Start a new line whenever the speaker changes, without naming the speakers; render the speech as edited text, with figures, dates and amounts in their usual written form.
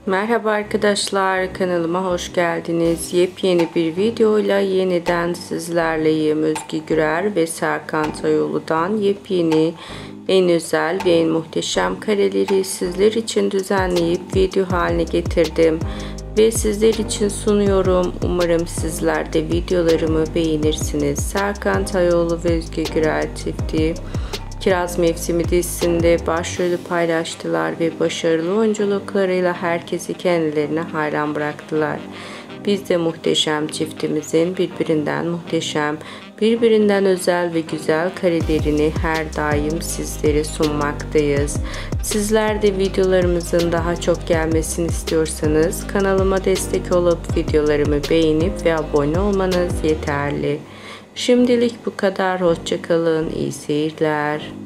Merhaba arkadaşlar, kanalıma hoş geldiniz. Yepyeni bir videoyla yeniden sizlerleyim. Özge Gürer ve Serkan Tayolu'dan yepyeni, en özel ve en muhteşem kareleri sizler için düzenleyip video haline getirdim ve sizler için sunuyorum. Umarım sizler de videolarımı beğenirsiniz. Serkan Tayolu ve Özge Gürer çifti Kiraz Mevsimi dizisinde başrolü paylaştılar ve başarılı oyunculuklarıyla herkesi kendilerine hayran bıraktılar. Biz de muhteşem çiftimizin birbirinden muhteşem, birbirinden özel ve güzel karelerini her daim sizlere sunmaktayız. Sizler de videolarımızın daha çok gelmesini istiyorsanız kanalıma destek olup videolarımı beğenip ve abone olmanız yeterli. Şimdilik bu kadar. Hoşça kalın. İyi seyirler.